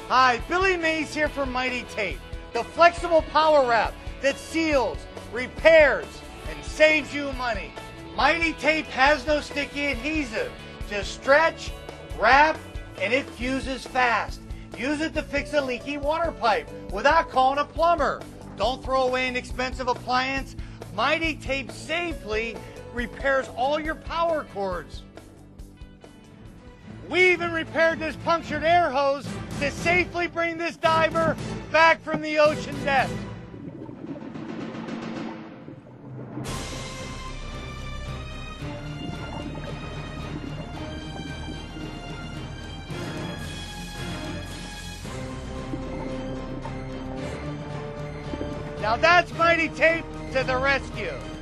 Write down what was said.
Hi, Billy Mays here from Mighty Tape, the flexible power wrap that seals, repairs, and saves you money. Mighty Tape has no sticky adhesive. Just stretch, wrap, and it fuses fast. Use it to fix a leaky water pipe without calling a plumber. Don't throw away an expensive appliance. Mighty Tape safely repairs all your power cords. We even repaired this punctured air hose to safely bring this diver back from the ocean depths. Now that's Mighty Tape to the rescue.